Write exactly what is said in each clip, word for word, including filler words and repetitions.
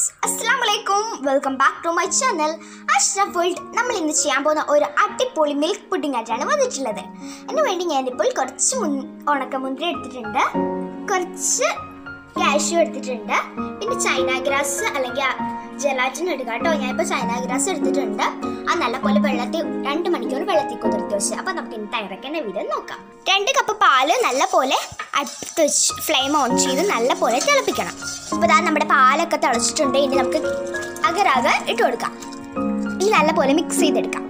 Assalamualaikum. Welcome back to my channel. Ashraf World. നമ്മൾ ഇന്ന് ചെയ്യാൻ പോകുന്ന ഒരു അടിപൊളി മിൽക്ക് പുഡിംഗ് ആയിട്ടാണ് വന്നിട്ടുള്ളത്. അതിനു വേണ്ടി ഞാനിപ്പോൾ കുറച്ച് ഉണക്കമുന്തിരി എടുത്തിട്ടുണ്ട്, കുറച്ച് കാഷ്യൂ എടുത്തിട്ടുണ്ട്, പിന്നെ ചൈന ഗ്രാസ് അല്ലെങ്കിൽ ജലാറ്റിൻ എടുക്കാം കേട്ടോ. ഞാനിപ്പോൾ ചൈന ഗ്രാസ് എടുത്തിട്ടുണ്ട്. അത് നല്ലപോലെ വെള്ളത്തിൽ രണ്ട് മണിക്കൂർ വെള്ളത്തിൽ കുതിർത്തി വെച്ച്. അപ്പോൾ നമുക്ക് ഇനി തയ്യാറാക്കുന്ന വീഡിയോ നോക്കാം. രണ്ട് കപ്പ് പാല് നല്ലപോലെ അടുത്ത് വെച്ച് ഫ്ലെയിം ഓൺ ചെയ്ത് നല്ലപോലെ തിളപ്പിക്കണം. അപ്പോൾ ഇതാ നമ്മുടെ പാലൊക്കെ തിളച്ചിട്ടുണ്ട്. ഇനി നമുക്ക് അകരാക ഇട്ട് കൊടുക്കാം. ഇനി നല്ലപോലെ മിക്സ് ചെയ്തെടുക്കാം.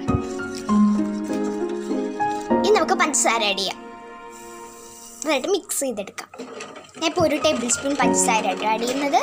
ഇനി നമുക്ക് പഞ്ചസാര ആഡ് ചെയ്യാം. എന്നിട്ട് മിക്സ് ചെയ്തെടുക്കാം. ഞാൻ ഇപ്പോൾ ഒരു ടേബിൾ സ്പൂൺ പഞ്ചസാര ആയിട്ട് ആഡ് ചെയ്യുന്നത്.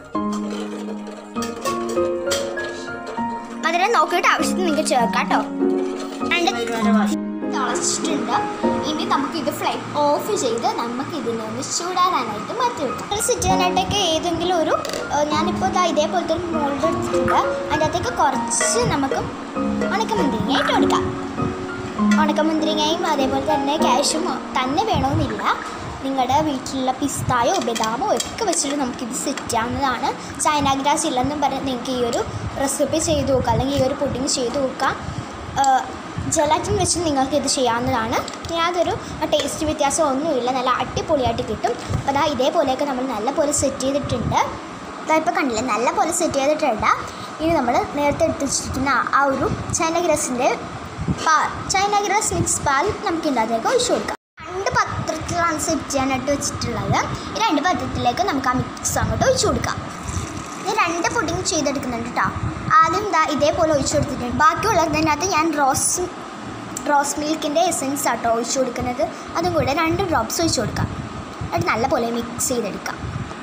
മധുരം നോക്കിയിട്ട് ആവശ്യത്തിന് നിങ്ങൾക്ക് ചേർക്കാം കേട്ടോ. തിളച്ചിട്ടുണ്ട്. ഇനി നമുക്ക് ഇത് ഫ്ലെയിം ഓഫ് ചെയ്ത് നമുക്ക് ഇതിനെ ഒന്ന് ചൂടാനായിട്ട് മാറ്റി വെക്കാം. സെറ്റ് ചെയ്യാനായിട്ടൊക്കെ ഏതെങ്കിലും ഒരു ഞാനിപ്പോൾ ഇതാ ഇതേപോലത്തെ ഒരു മോൾഡ് എടുത്തിട്ടുണ്ട്. അതിൻ്റെ അകത്തേക്ക് കുറച്ച് നമുക്ക് ഉണക്കമുന്തിരിങ്ങ ഇട്ട് കൊടുക്കാം. ഉണക്കമുന്തിരിങ്ങയും അതേപോലെ തന്നെ കാഷ്യും തന്നെ വേണമെന്നില്ല. നിങ്ങളുടെ വീട്ടിലുള്ള പിസ്തായോ ബദാമോ ഒക്കെ വെച്ചിട്ട് നമുക്കിത് സെറ്റ് ചെയ്യാവുന്നതാണ്. ചൈന ഗ്രാസ് ഇല്ലെന്നും പറഞ്ഞ് നിങ്ങൾക്ക് ഈ ഒരു റെസിപ്പി ചെയ്ത് നോക്കാം, അല്ലെങ്കിൽ ഈ ഒരു പുഡിങ് ചെയ്ത് നോക്കാം. ജലാറ്റിൻ വെച്ച് നിങ്ങൾക്ക് ഇത് ചെയ്യാവുന്നതാണ്. യാതൊരു ടേസ്റ്റ് വ്യത്യാസം ഒന്നുമില്ല, നല്ല അടിപൊളിയായിട്ട് കിട്ടും. അപ്പോൾ അതാ ഇതേപോലെയൊക്കെ നമ്മൾ നല്ലപോലെ സെറ്റ് ചെയ്തിട്ടുണ്ട്. അതാ ഇപ്പോൾ കണ്ടില്ലേ, നല്ലപോലെ സെറ്റ് ചെയ്തിട്ടുണ്ട്. ഇനി നമ്മൾ നേരത്തെ എടുത്ത് വെച്ചിരിക്കുന്ന ആ ഒരു ചൈന ഗ്രാസിൻ്റെ പാൽ, ചൈന ഗ്രാസ് മിക്സ് പാൽ നമുക്ക് ഇതിനകത്തേക്ക് ഒഴിച്ചു കൊടുക്കാം. രണ്ട് പാത്രത്തിലാണ് സെറ്റ് ചെയ്യാനായിട്ട് വെച്ചിട്ടുള്ളത്. ഈ രണ്ട് പാത്രത്തിലേക്ക് നമുക്ക് ആ മിക്സ് അങ്ങോട്ട് ഒഴിച്ചു കൊടുക്കാം. ഞാൻ രണ്ട് പുഡിങ് ചെയ്തെടുക്കുന്നുണ്ട് കേട്ടോ. ആദ്യം ഇതാ ഇതേപോലെ ഒഴിച്ചു കൊടുത്തിട്ടുണ്ട്. ബാക്കിയുള്ളതിനകത്ത് ഞാൻ റോസ് റോസ് മിൽക്കിൻ്റെ എസൻസ് ആട്ടോ ഒഴിച്ചു കൊടുക്കുന്നത്. അതും കൂടെ രണ്ട് ഡ്രോപ്സ് ഒഴിച്ചു കൊടുക്കാം. എന്നിട്ട് നല്ലപോലെ മിക്സ് ചെയ്തെടുക്കാം.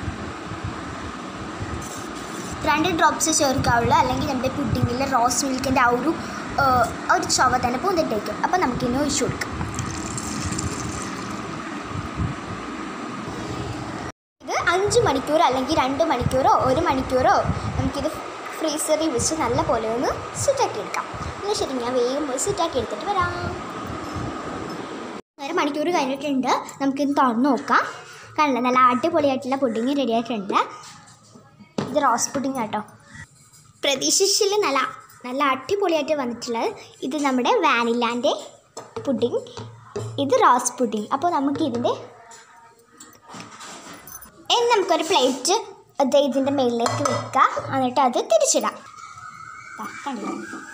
രണ്ട് ഡ്രോപ്സ് ചേർക്കാവുള്ളൂ, അല്ലെങ്കിൽ നമ്മുടെ പുഡിങ്ങിൽ റോസ് മിൽക്കിൻ്റെ ആ ഒരു ഒരു ചുവ തന്നെ പൂന്നിട്ടേക്കും. അപ്പോൾ നമുക്കിനി ഒഴിച്ചു കൊടുക്കാം. ഇത് അഞ്ച് മണിക്കൂർ അല്ലെങ്കിൽ രണ്ട് മണിക്കൂറോ ഒരു മണിക്കൂറോ നമുക്കിത് ഫ്രീസറിൽ വെച്ച് നല്ല പോലെ ഒന്ന് സെറ്റാക്കി എടുക്കാം. എന്നാൽ ശരി, ഞാൻ വേഗം പോയി സെറ്റാക്കി എടുത്തിട്ട് വരാം. ഒരു മണിക്കൂർ കഴിഞ്ഞിട്ടുണ്ട്. നമുക്കിത് തുറന്ന് നോക്കാം. കണ്ടില്ല, നല്ല അടിപൊളിയായിട്ടുള്ള പുഡിങ് റെഡി ആയിട്ടുണ്ട്. ഇത് റോസ് പുഡിങ് കേട്ടോ. പ്രതീക്ഷിച്ചിൽ നല്ല നല്ല അടിപൊളിയായിട്ട് വന്നിട്ടുള്ളത്. ഇത് നമ്മുടെ വാനിലാൻ്റെ പുഡിങ്, ഇത് റോസ് പുഡിങ്. അപ്പോൾ നമുക്കിതിൻ്റെ ഇനി നമുക്കൊരു പ്ലേറ്റ് അത് ഇതിൻ്റെ മേളിലേക്ക് വെക്കാം. എന്നിട്ട് അത് തിരിച്ചിടാം. കണ്ടോ,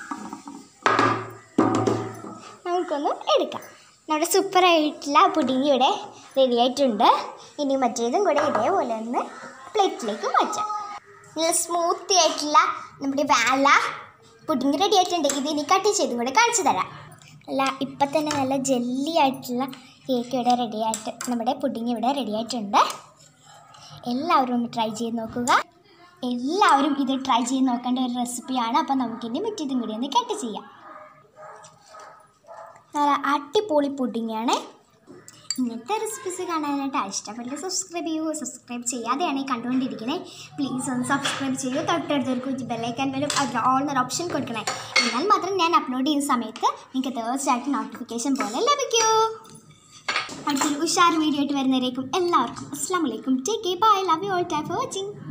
നമുക്കൊന്ന് എടുക്കാം. നമ്മുടെ സൂപ്പറായിട്ടുള്ള പുഡിങ് ഇവിടെ റെഡി ആയിട്ടുണ്ട്. ഇനി മറ്റേതും കൂടെ ഇതേപോലെ ഒന്ന് പ്ലേറ്റിലേക്ക് മാറ്റാം. നല്ല സ്മൂത്തി ആയിട്ടുള്ള നമ്മുടെ വാല പുഡിങ് റെഡി ആയിട്ടുണ്ട്. ഇത് ഇനി കട്ട് ചെയ്തും കൂടെ കാണിച്ചു തരാം. അല്ല, ഇപ്പം തന്നെ നല്ല ജെല്ലി ആയിട്ടുള്ള കേക്ക് ഇവിടെ റെഡി ആയിട്ട് നമ്മുടെ പുഡിങ് ഇവിടെ റെഡി ആയിട്ടുണ്ട്. എല്ലാവരും ഒന്ന് ട്രൈ ചെയ്ത് നോക്കുക. എല്ലാവരും ഇത് ട്രൈ ചെയ്ത് നോക്കേണ്ട ഒരു റെസിപ്പിയാണ്. അപ്പോൾ നമുക്കിനി മറ്റേതും കൂടി ഒന്ന് കട്ട് ചെയ്യാം. നല്ല അടിപൊളി പുഡിങ്ങാണ്. ഇങ്ങനത്തെ റെസിപ്പീസ് കാണാനായിട്ട് ഇഷ്ടപ്പെട്ട് സബ്സ്ക്രൈബ് ചെയ്യൂ. സബ്സ്ക്രൈബ് ചെയ്യാതെയാണ് ഈ കണ്ടുകൊണ്ടിരിക്കുന്നത്. പ്ലീസ് ഒന്ന് സബ്സ്ക്രൈബ് ചെയ്യൂ. തൊട്ടടുത്തൊരു ബെല്ലൈക്കൻ വരും, അതിൽ ഓൾ എന്നൊരു ഓപ്ഷൻ കൊടുക്കണേ. എന്നാൽ മാത്രം ഞാൻ അപ്ലോഡ് ചെയ്യുന്ന സമയത്ത് നിങ്ങൾക്ക് തീർച്ചയായിട്ടും നോട്ടിഫിക്കേഷൻ പോലെ ലഭിക്കൂ. അടുത്തൊരു ഉഷാർ വീഡിയോ ആയിട്ട് വരുന്നവരേക്കും എല്ലാവർക്കും അസ്സലാമു അലൈക്കും. Take care, bye, love you all, time for watching.